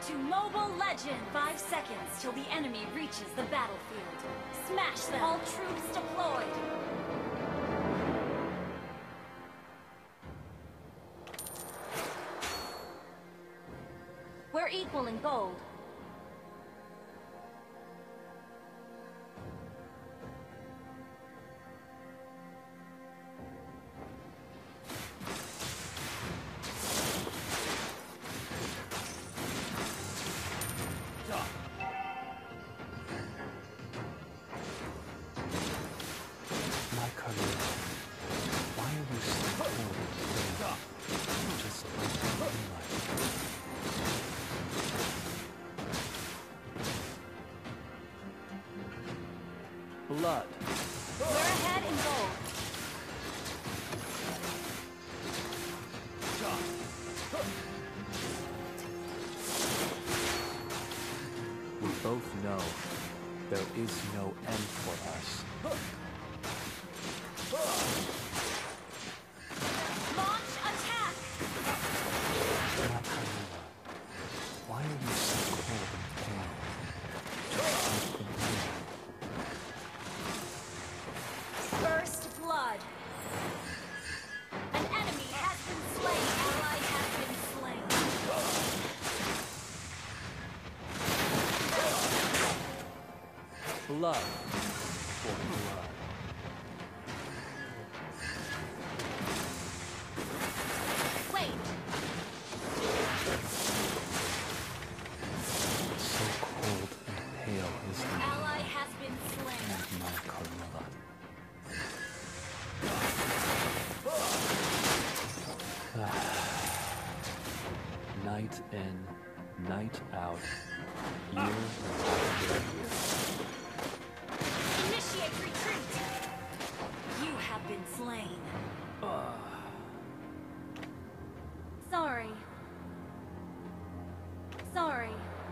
to Mobile Legend! 5 seconds till the enemy reaches the battlefield. Smash them! All troops deployed! We're equal in gold. Blood. We're ahead in gold. We both know there is no end for us. Launch attack! My Carmilla, why are you so cold and pale? Just like the moon. First blood. An enemy has been slain. Ally has been slain. Blood for blood. Wait. So cold and pale is the moon. Ally has been slain. And my Carmilla. Night in, night out, year after year. Initiate retreat. You have been slain. Sorry. Sorry.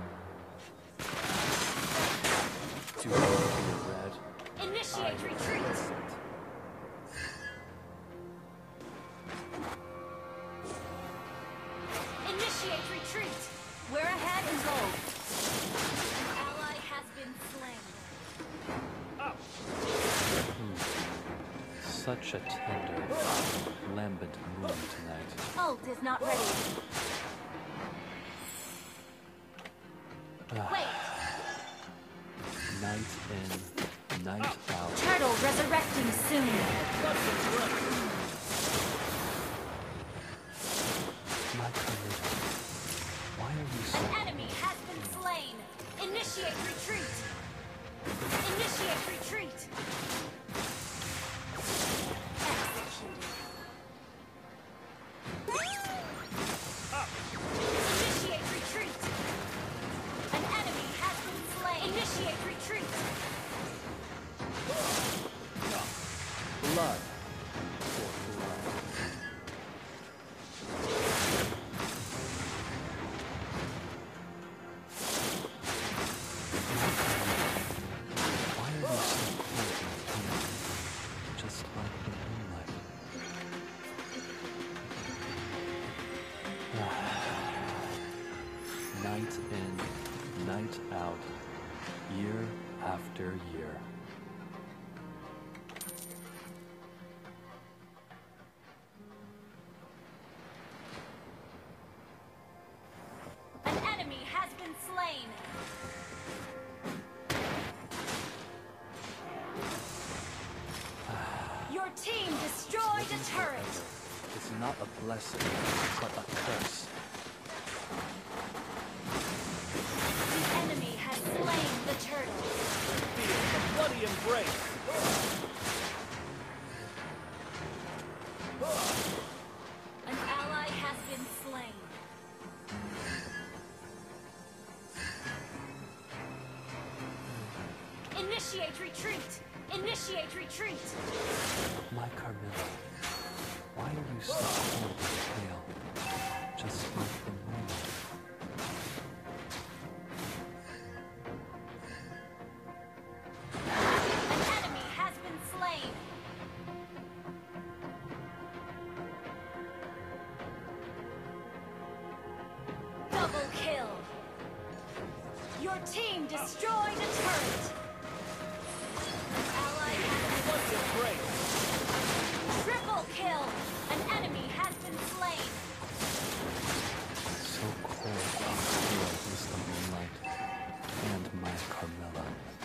Do you feel red? Initiate retreat. Initiate retreat. We're ahead in gold. An ally has been slain. Such a tender, lambent moon tonight. Ult is not ready. Wait. Night in, night out. Turtle resurrecting soon. My Carmilla, why are you so An enemy has been slain. Initiate retreat. Initiate retreat. Executed. Initiate retreat. An enemy has been slain. Initiate retreat. blood for blood? Why are you so cold and pale, just like the moonlight? Night in, night out, year after year. An enemy has been slain. Your team destroyed a turret. It's not a blessing, but a curse. The enemy has slain the turtle. Feel the bloody embrace. An ally has been slain. Initiate retreat! Initiate retreat! My Carmilla, why are you so cold and pale, just like the moonlight? An enemy has been slain. Double kill. Your team destroyed a turret. An ally has Bloody embrace. triple kill. An enemy has been slain. So cold and pale is the moonlight, and my Carmilla.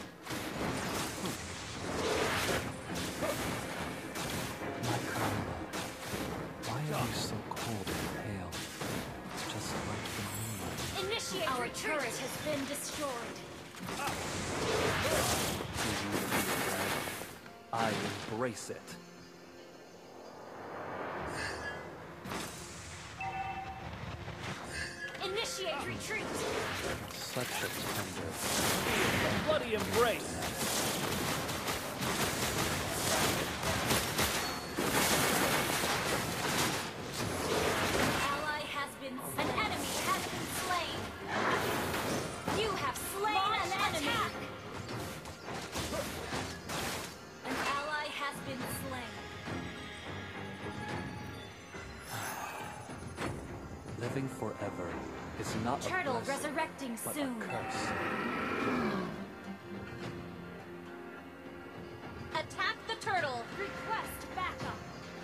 My Carmilla, why are you so cold and pale? Just like the moonlight. Initiate Our turret has been destroyed. I embrace it. Initiate retreat. Such a tender. The bloody embrace. Ally has been slain. An enemy has been slain. You have slain an enemy. An ally has been slain. Living forever is not Turtle a blessing, resurrecting but soon. a curse. Attack the turtle. Request backup.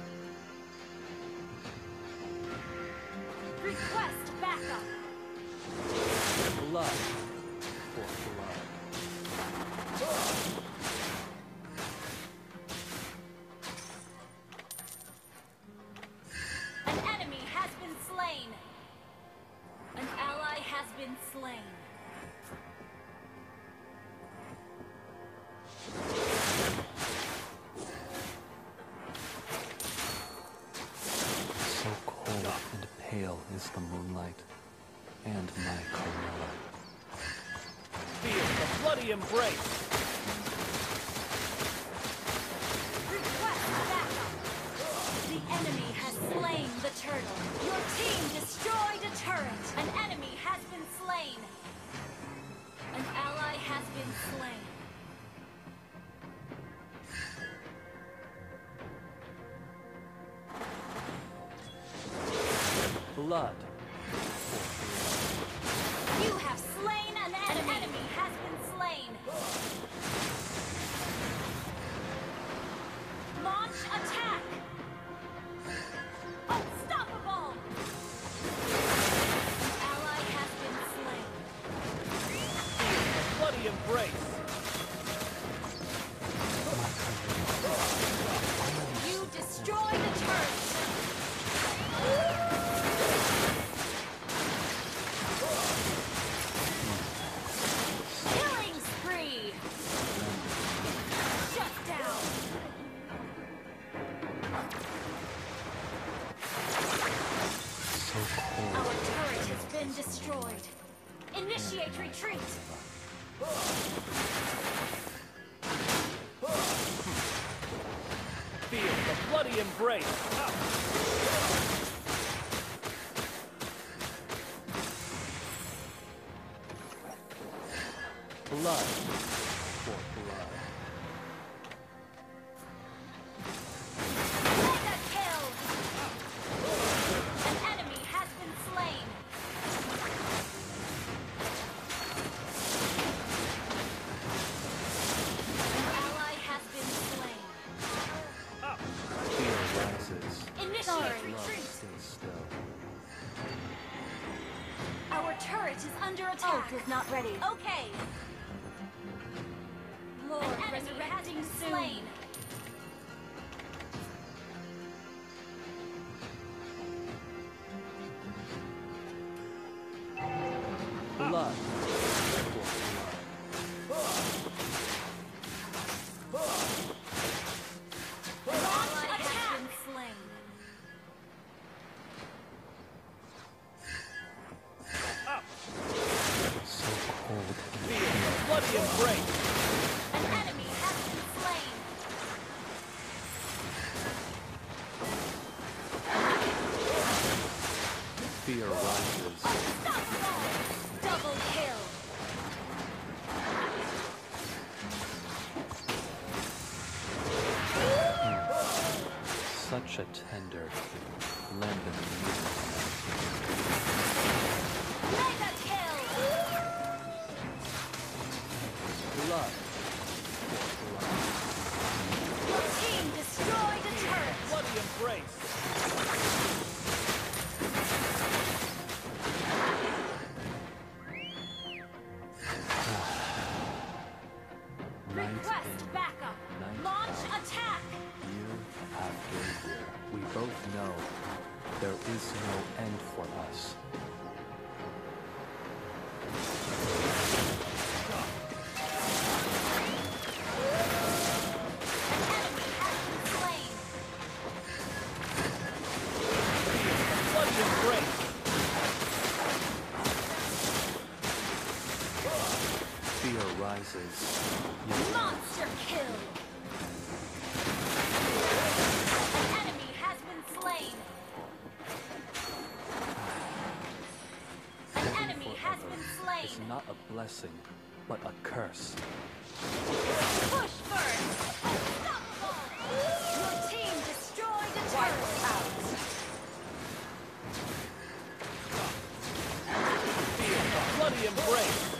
Request backup. Blood for blood. An enemy has been slain. An ally has been slain. So cold and pale is the moonlight, and my Carmilla. Feel the bloody embrace. Request backup. The enemy has slain the turtle. Your team destroyed a turret. An enemy has been slain. An ally has been slain. Blood. You have slain an enemy. An enemy has been slain. Launch attack. Unstoppable. An ally has been slain. The bloody embrace. You destroyed a turret. Killing spree. Shut down. So cold. Our turret has been destroyed. Initiate retreat. Feel the bloody embrace. Blood for blood. Mega kill. An enemy has been slain. An ally has been slain. Fear rises. Initiate Love retreat. stays still. Our turret is under attack. Ult is not ready. Okay. Lord, an enemy has been slain. Blood for blood. An ally has been slain. So cold and Feel the bloody embrace. An enemy has been slain. fear rises. Unstoppable! Double kill. Such a tender, lambent music. Mega kill. end for us. An enemy has been slain. Bloody embrace. Fear rises. Yet Monster kill. An enemy has been slain. An living enemy has forever been slain. is not a blessing, but a curse. Push first. Unstoppable. Your team destroyed a turret. Feel the bloody embrace.